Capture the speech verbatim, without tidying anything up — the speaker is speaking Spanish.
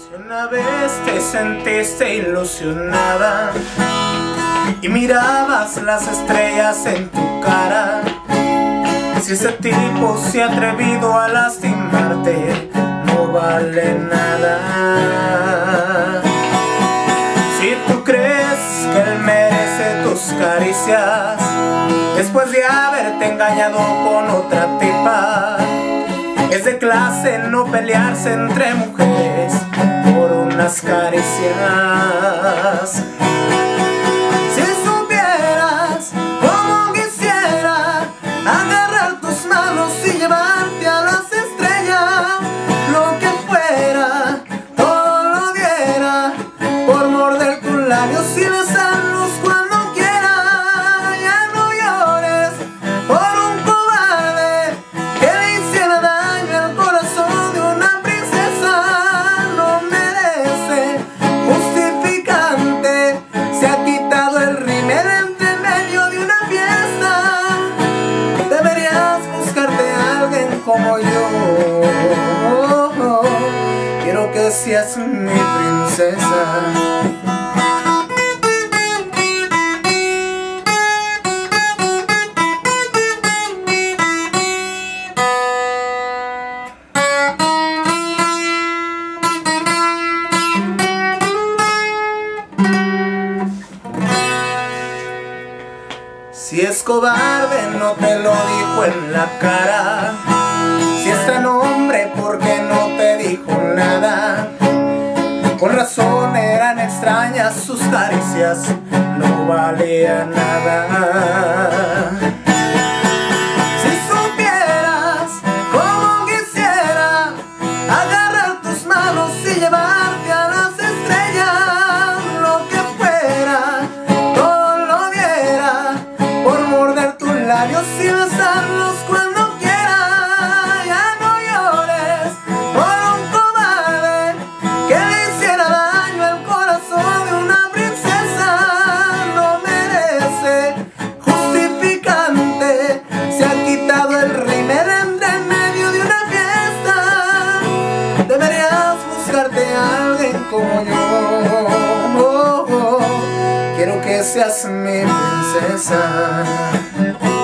Si una vez te sentiste ilusionada y mirabas las estrellas en tu cara, si ese tipo se ha atrevido a lastimarte, no vale nada. Si tú crees que él merece tus caricias después de haberte engañado con otra tipa, es de clase no pelearse entre mujeres por unas caricias. Si supieras cómo quisiera agarrar tus manos y llevarte a las estrellas, lo que fuera, todo lo diera por morder tus labios y besarlos cuando quiera. Ya no llores por un cobarde que le hiciera daño al corazón de una princesa. No merece justificante, se ha quitado el rímel entre medio de una fiesta. Deberías buscarte a alguien como yo. Quiero que seas mi princesa. Si es cobarde no te lo dijo en la cara, si es tan hombre ¿por qué no te dijo nada? Con razón eran extrañas sus caricias, no valía nada. Si supieras cómo quisiera agarrar tus manos y llevarte a las estrellas, lo que fuera, todo lo diera por morder tus labios y besarlos cuando quiera. Ya no llores por un cobarde que le hiciera daño al corazón de una princesa. No merece justificante, se ha quitado el rímel entre medio de una fiesta. Deberías buscarte a alguien como yo. Quiero que seas mi princesa.